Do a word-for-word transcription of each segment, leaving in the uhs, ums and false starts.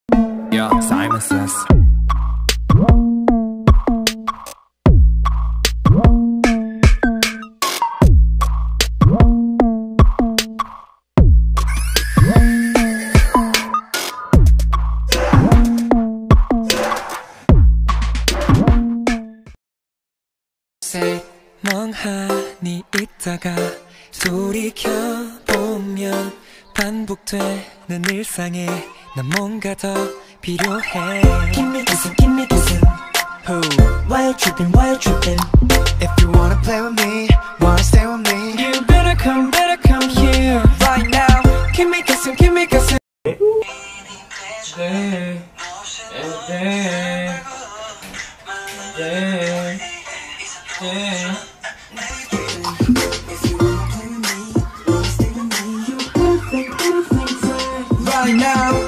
Yeah, Simon says. 멍하니 있다가 돌이켜보면 반복되는 일상에 난 뭔가 더 필요해. Give me kissing, give me kissing. Who? Why you tripping, why you tripping? If you wanna play with me, wanna stay with me, You better come, better come here right now. Give me kissing, give me kissing. 네, 네, 네, 네. Right now.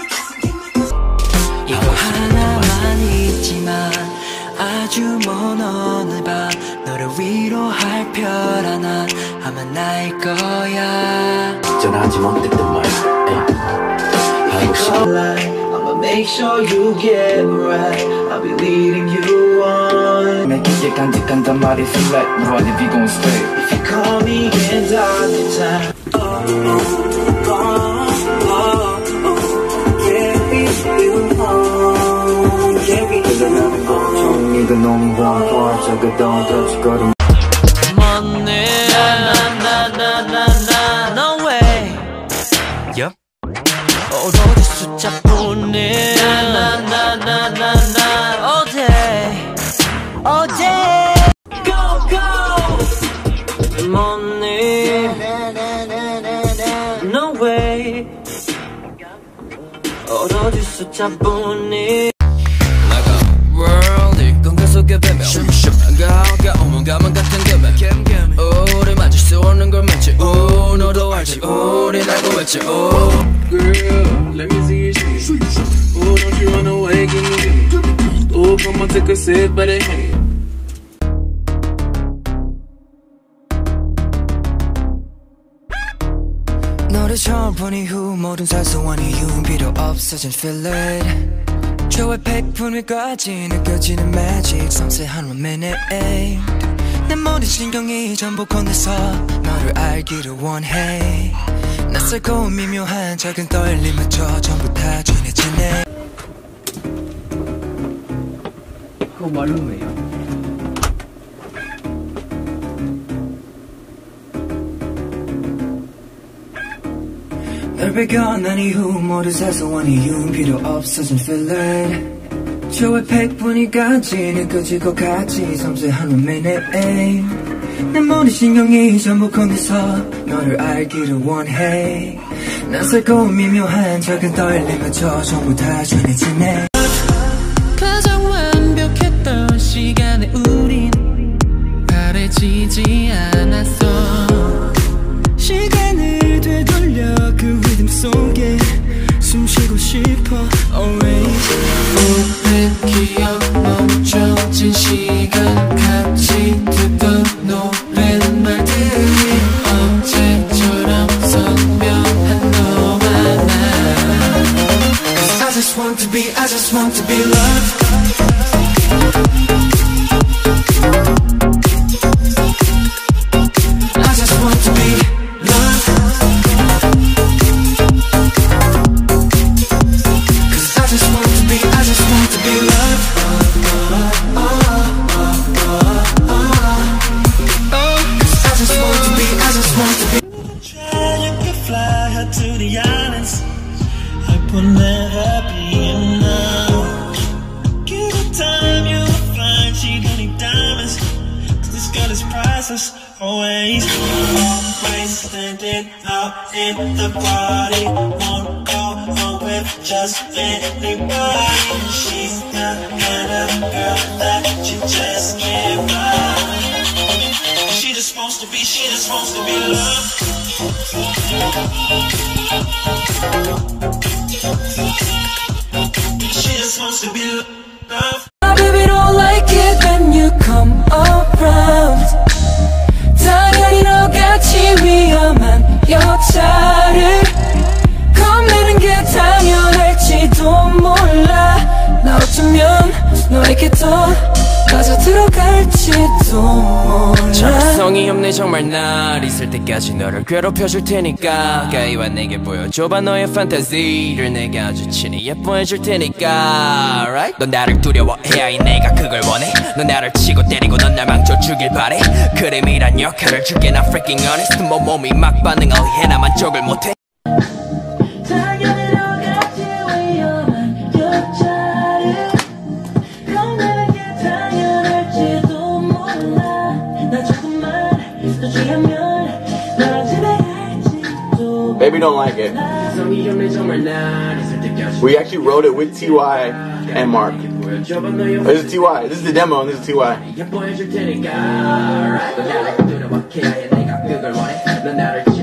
이거 하나만 있지만 아주 먼 어느 밤 너를 위로할 별 하나 아마 나일 거야. 전하지 못했던 말 하고 싶어. I'ma make sure you get right. I'll be leading you on. Make it get 간직한단 말 if you let me. What if you gon' stay? If you call me in dark time. Oh, oh, oh, oh, oh. Carry you home. Carry you home. 종이가 너무 와 저거도 더 Money. Na na na na no way. Yup. 오로지 숫자뿐인 나나나나나나 all day all day go go money no way 오로지 숫자뿐인 Like a world 공간 속에 배며 가가 오면 가만 같은 금액 우리 맞을 수 없는 걸 맞지 오 너도 알지 우린 알고 있지 오 Girl, let me see your shit. Oh, don't you run away, give me, give me. Oh, come on, take a sip, but it ain't. 너를 처음 본 이후 모든 사소한 이유는 필요 없어진 feel it 저의 백분 위까지 느껴지는 magic 섬세한 one minute 내 모든 신경이 전부 건네서 너를 알기를 원해 낯설고 미묘한 작은 떨림마저 전부 다 전해지네. 그거 말은 왜요? 널 발견한 이후 모든 사소한 이유는 필요 없어진 feel it 저의 백분위까지 느껴질 것 같이 섬세한 one minute 내 모든 신경이 전부 건네서 너를 알기를 원해 낯설고 미묘한 작은 떨림마저 전부 다 전해지네. 가장 완벽했던 시간에 우린 바래지지 않았어 시간을 되돌려 그 리듬 속에 숨쉬고 싶어 always 오랜 기억 멈춰진 시간 같이 듣던 노래는 말들이 어제처럼 선명한 너와 나 Cause I just want to be, I just want to be loved I just want to be loved Cause I just want to be, I just want to be loved oh, oh, oh, oh, oh, oh. Cause I just want to be, I just want to be Try, you could fly her to the islands I will never be enough Give her time, you'll find she don't need diamonds Cause this girl is priceless Always, always standing out in the party Won't go home with just anybody She's the kind of girl that you just can't buy She just wants to be, she just wants to be loved She just wants to be loved My baby don't like it when you come around 당연히 너같이 위험한 여자를 겁내는 게 당연할지도 취하면 너에게 더 빠져 들어갈지도 몰라. 정성이 없네 정말 날 있을 때까지 너를 괴롭혀줄 테니까 가이와 내게 보여줘봐 너의 판타지를 내가 아주 친히 예뻐해줄 테니까 right? 넌 나를 두려워해야 해 내가 그걸 원해. 넌 나를 치고 때리고 넌 날 망쳐주길 바래. 그림이란 역할을 줄게 나 freaking honest. 뭐 몸이 막 반응을 해 나 만족을 못해. Baby don't like it. We actually wrote it with T Y and Mark. This is T Y. This is the demo and this is T Y.